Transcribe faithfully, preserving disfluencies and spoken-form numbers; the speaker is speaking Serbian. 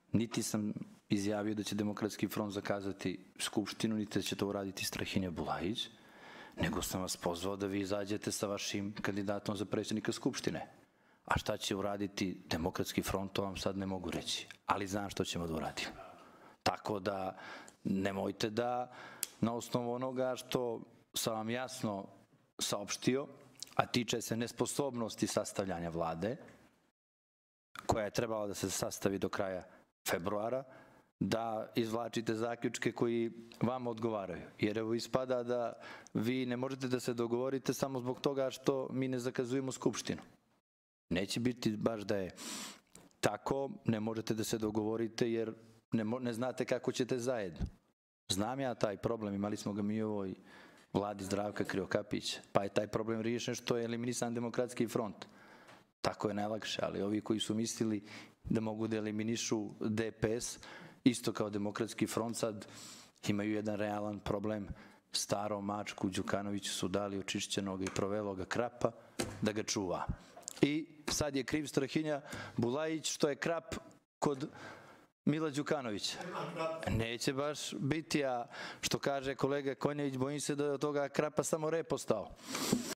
niti sam izjavio da će Demokratski front zakazati skupštinu, niti da će to uraditi Strahinja Bulajić, nego sam vas pozvao da vi izađete sa vašim kandidatom za predsjednika skupštine. A šta će uraditi Demokratski front, to vam sad ne mogu reći. Ali znam što ćemo da uradimo. Tako da nemojte da na osnovu onoga što sam vam jasno saopštio, a tiče se nesposobnosti sastavljanja vlade, koja je trebala da se sastavi do kraja februara, da izvlačite zaključke koji vam odgovaraju. Jer evo ispada da vi ne možete da se dogovorite samo zbog toga što mi ne zakazujemo skupštinu. Neće biti baš da je tako, ne možete da se dogovorite jer ne, ne znate kako ćete zajedno. Znam ja taj problem, imali smo ga mi u ovoj vladi Zdravka Krivokapića, pa je taj problem riješen što je eliminisan Demokratski front. Tako je najlakše, ali ovi koji su mislili da mogu da eliminišu D P S, isto kao Demokratski front, sad imaju jedan realan problem. Starom mačku Đukanoviću su dali očišćenog i proveloga krapa da ga čuva. I sad je kriv Strahinja Bulajić što je krap kod Mila Đukanovića. Neće baš biti, a što kaže kolega Konjević, bojim se da je od toga krapa samo rep ostao.